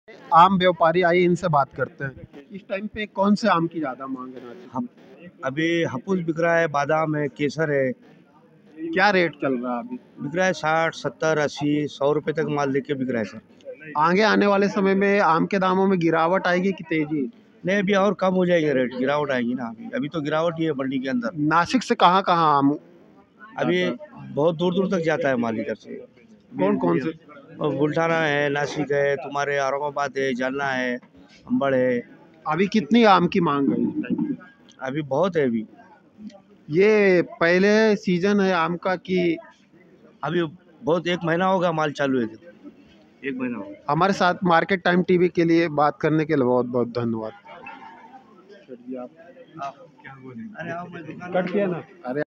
आम व्यापारी आइए इनसे बात करते हैं। इस टाइम पे कौन से आम की ज्यादा मांग है नासिक हम में? अभी हापुस बिक रहा है, बादाम है, केसर है। क्या रेट चल रहा है अभी? बिक रहा है 60, 70, 80, 100 रुपए तक माल लेके बिक रहा है सर। आगे आने वाले समय में आम के दामों में गिरावट आएगी कि तेजी? नहीं, अभी और कम हो जाएंगे रेट, गिरावट आएगी ना। अभी अभी तो गिरावट ही है मंडी के अंदर। नासिक से कहाँ कहाँ आम अभी जाता है? बहुत दूर दूर तक जाता है माल इधर से। कौन कौन से? और बुल्ढाना है, नासिक है, तुम्हारे औरंगाबाद है, जालना है, अंबड़ है। अभी कितनी आम की मांग है इस टाइम पे? अभी बहुत है अभी। ये पहले सीजन है आम का कि? अभी बहुत, 1 महीना होगा माल चालू है तो। 1 महीना होगा। हमारे साथ मार्केट टाइम टीवी के लिए बात करने के लिए बहुत बहुत धन्यवाद। आप क्या बोले? अरे आओ, मैं दुकान कट किया ना? अरे